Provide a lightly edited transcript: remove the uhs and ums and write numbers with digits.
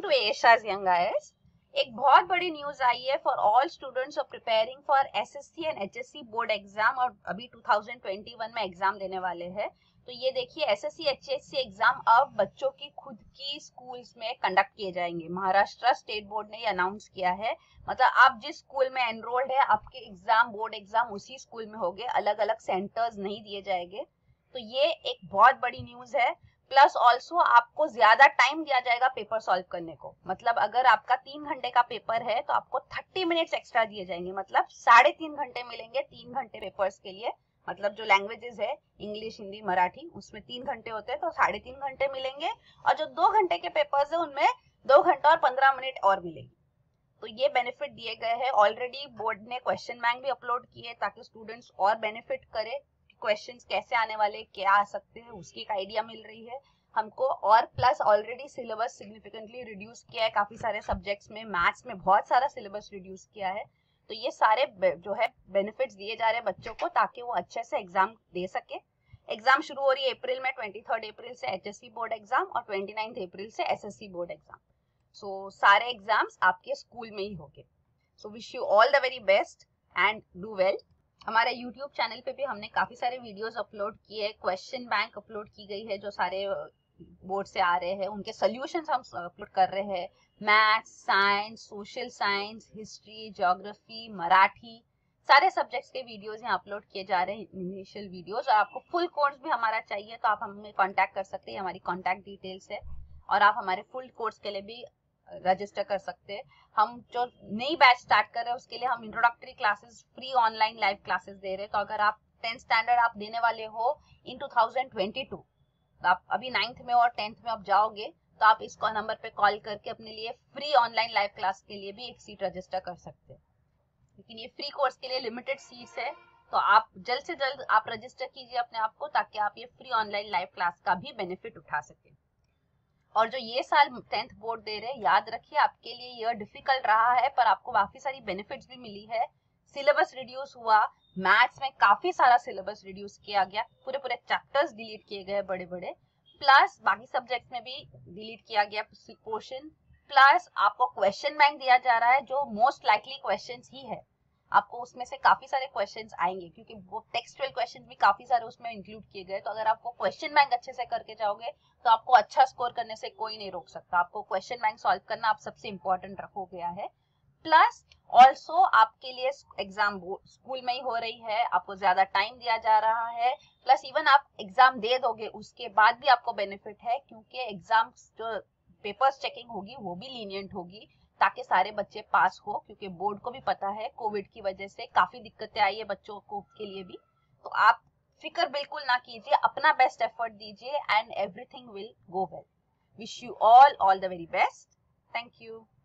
To Asia's young IAS. एक बहुत बड़ी न्यूज आई है for all students of preparing for SSC and HSC board exam, और अभी 2021 में एग्जाम देने वाले हैं। तो ये देखिए, एसएससी एचएससी एग्जाम अब बच्चों की खुद की स्कूल्स में कंडक्ट किए जाएंगे। महाराष्ट्र स्टेट बोर्ड ने ये अनाउंस किया है। मतलब आप जिस स्कूल में एनरोल्ड है, आपके एग्जाम बोर्ड एग्जाम उसी स्कूल में होंगे, अलग अलग सेंटर्स नहीं दिए जाएंगे। तो ये एक बहुत बड़ी न्यूज है। प्लस ऑल्सो आपको ज्यादा टाइम दिया जाएगा पेपर सॉल्व करने को। मतलब अगर आपका 3 घंटे का पेपर है तो आपको 30 मिनट्स एक्स्ट्रा दिए जाएंगे, मतलब 3.5 घंटे मिलेंगे 3 घंटे पेपर्स के लिए। मतलब जो लैंग्वेजेस है इंग्लिश हिंदी मराठी, उसमें 3 घंटे होते हैं तो 3.5 घंटे मिलेंगे, और जो 2 घंटे के पेपर्स है उनमें 2 घंटा और 15 मिनट और मिलेगी। तो ये बेनिफिट दिए गए हैं। ऑलरेडी बोर्ड ने क्वेश्चन बैंक भी अपलोड किए ताकि स्टूडेंट्स और बेनिफिट करे। क्वेश्चंस कैसे आने वाले, क्या आ सकते हैं, उसकी एक आइडिया मिल रही है हमको। और plus already syllabus significantly reduce किया है काफी सारे सब्जेक्ट्स में। मैथ्स में बहुत सारा सिलेबस रिड्यूस किया है। तो ये सारे जो है बेनिफिट्स दिए जा रहे हैं बच्चों को ताकि वो अच्छे से एग्जाम दे सके। एग्जाम शुरू हो रही है अप्रैल में, 23 अप्रैल से एचएससी बोर्ड एग्जाम और 29 अप्रैल से एसएससी बोर्ड एग्जाम। सो सारे एग्जाम्स आपके स्कूल में ही होंगे। So wish you all the very best and do well. हमारे YouTube चैनल पे भी हमने काफी सारे वीडियोस अपलोड किए, क्वेश्चन बैंक अपलोड की गई है जो सारे बोर्ड से आ रहे हैं, उनके सॉल्यूशंस हम अपलोड कर रहे हैं। Maths, science, social science, history, geography, Marathi, सारे सब्जेक्ट्स के वीडियोस यहाँ अपलोड किए जा रहे हैं, इनिशियल वीडियोस। और आपको फुल कोर्स भी हमारा चाहिए तो आप हमें कांटेक्ट कर सकते हैं, हमारी कांटेक्ट डिटेल्स है। और आप हमारे फुल कोर्स के लिए भी रजिस्टर कर सकते हैं। हम जो नई बैच स्टार्ट कर रहे हैं उसके लिए हम introductory classes, free online live classes दे रहे हैं। तो अगर आप 10th स्टैंडर्ड आप देने वाले हो इन 2022, तो आप अभी 9th में और 10th में आप जाओगे तो आप इस नंबर पे कॉल करके अपने लिए फ्री ऑनलाइन लाइव क्लास के लिए भी एक सीट रजिस्टर कर सकते हैं। लेकिन ये फ्री कोर्स के लिए लिमिटेड सीट्स है, तो आप जल्द से जल्द आप रजिस्टर कीजिए अपने आप को ताकि आप ये फ्री ऑनलाइन लाइव क्लास का भी बेनिफिट उठा सके। और जो ये साल 10th बोर्ड दे रहे हैं, याद रखिए आपके लिए यह डिफिकल्ट रहा है पर आपको काफी सारी बेनिफिट्स भी मिली है। सिलेबस रिड्यूस हुआ, मैथ्स में काफी सारा सिलेबस रिड्यूस किया गया, पूरे पूरे चैप्टर्स डिलीट किए गए बड़े बड़े, प्लस बाकी सब्जेक्ट्स में भी डिलीट किया गया पोर्शन। प्लस आपको क्वेश्चन बैंक दिया जा रहा है जो मोस्ट लाइकली क्वेश्चंस ही है। आपको उसमें से काफी सारे क्वेश्चंस आएंगे क्योंकि वो टेक्सचुअल क्वेश्चंस भी काफी सारे उसमें इंक्लूड किए गए। तो अगर आपको क्वेश्चन बैंक अच्छे से करके जाओगे तो आपको अच्छा स्कोर करने से कोई नहीं रोक सकता। आपको क्वेश्चन बैंक सॉल्व करना आप सबसे इंपॉर्टेंट रखो गया है। प्लस ऑल्सो आपके लिए एग्जाम स्कूल में ही हो रही है, आपको ज्यादा टाइम दिया जा रहा है। प्लस इवन आप एग्जाम दे दोगे उसके बाद भी आपको बेनिफिट है क्योंकि एग्जाम जो पेपर्स चेकिंग होगी वो भी लीनियंट होगी ताकि सारे बच्चे पास हो। क्योंकि बोर्ड को भी पता है कोविड की वजह से काफी दिक्कतें आई है बच्चों को के लिए भी। तो आप फिक्र बिल्कुल ना कीजिए, अपना बेस्ट एफर्ट दीजिए and everything will go well. Wish you all the very best. Thank you.